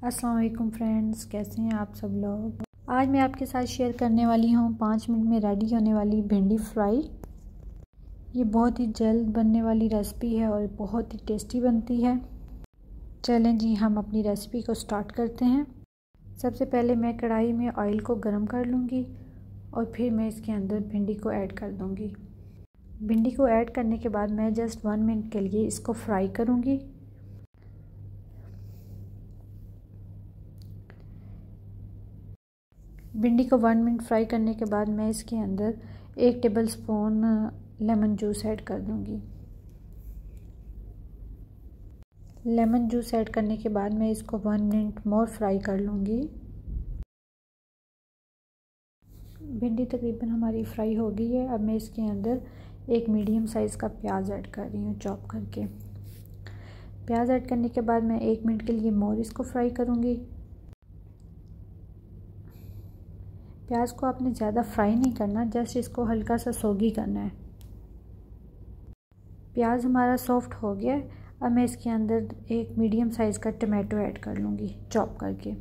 अस्सलाम वालेकुम फ्रेंड्स, कैसे हैं आप सब लोग। आज मैं आपके साथ शेयर करने वाली हूँ 5 मिनट में रेडी होने वाली भिंडी फ्राई। ये बहुत ही जल्द बनने वाली रेसिपी है और बहुत ही टेस्टी बनती है। चलें जी, हम अपनी रेसिपी को स्टार्ट करते हैं। सबसे पहले मैं कढ़ाई में ऑयल को गर्म कर लूँगी और फिर मैं इसके अंदर भिंडी को ऐड कर दूँगी। भिंडी को ऐड करने के बाद मैं जस्ट 1 मिनट के लिए इसको फ्राई करूँगी। भिंडी को 1 मिनट फ्राई करने के बाद मैं इसके अंदर 1 tablespoon lemon juice add कर दूंगी। लेमन जूस ऐड करने के बाद मैं इसको 1 मिनट मोर फ्राई कर लूँगी। भिंडी तकरीबन हमारी फ्राई हो गई है। अब मैं इसके अंदर एक मीडियम साइज़ का प्याज ऐड कर रही हूँ चॉप करके। प्याज ऐड करने के बाद मैं 1 मिनट के लिए मोर इसको फ्राई करूँगी। प्याज को आपने ज़्यादा फ्राई नहीं करना, जस्ट इसको हल्का सा सोगी करना है। प्याज हमारा सॉफ्ट हो गया है। अब मैं इसके अंदर एक मीडियम साइज़ का टमाटो ऐड कर लूँगी चॉप करके।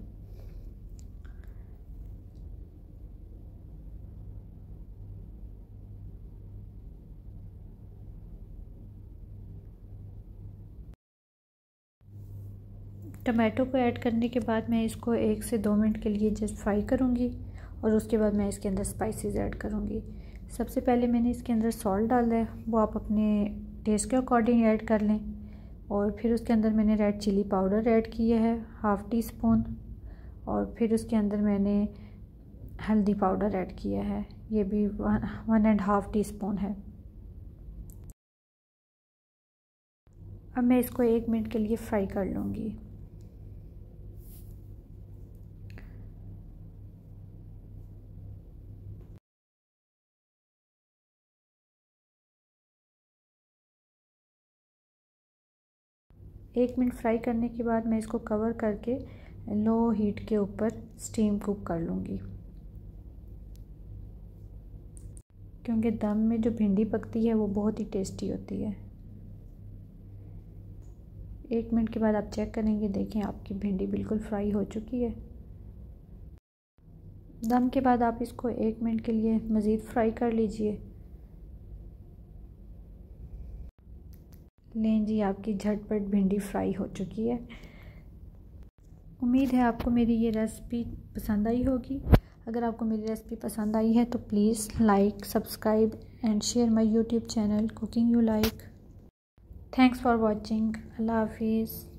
टमाटो को ऐड करने के बाद मैं इसको 1 से 2 मिनट के लिए जस्ट फ्राई करूँगी और उसके बाद मैं इसके अंदर स्पाइसेस ऐड करूँगी। सबसे पहले मैंने इसके अंदर सॉल्ट डाला है, वो आप अपने टेस्ट के अकॉर्डिंग ऐड कर लें। और फिर उसके अंदर मैंने रेड चिली पाउडर ऐड किया है 1/2 टीस्पून। और फिर उसके अंदर मैंने हल्दी पाउडर ऐड किया है, ये भी 1.5 टीस्पून है। अब मैं इसको 1 मिनट के लिए फ्राई कर लूँगी। एक मिनट फ्राई करने के बाद मैं इसको कवर करके लो हीट के ऊपर स्टीम कुक कर लूँगी, क्योंकि दम में जो भिंडी पकती है वो बहुत ही टेस्टी होती है। 1 मिनट के बाद आप चेक करेंगे, देखें आपकी भिंडी बिल्कुल फ्राई हो चुकी है। दम के बाद आप इसको 1 मिनट के लिए मज़ीद फ्राई कर लीजिए। लें जी, आपकी झटपट भिंडी फ्राई हो चुकी है। उम्मीद है आपको मेरी ये रेसिपी पसंद आई होगी। अगर आपको मेरी रेसिपी पसंद आई है तो please like, subscribe and share my YouTube channel cooking you like. Thanks for watching. अल्लाह हाफिज़।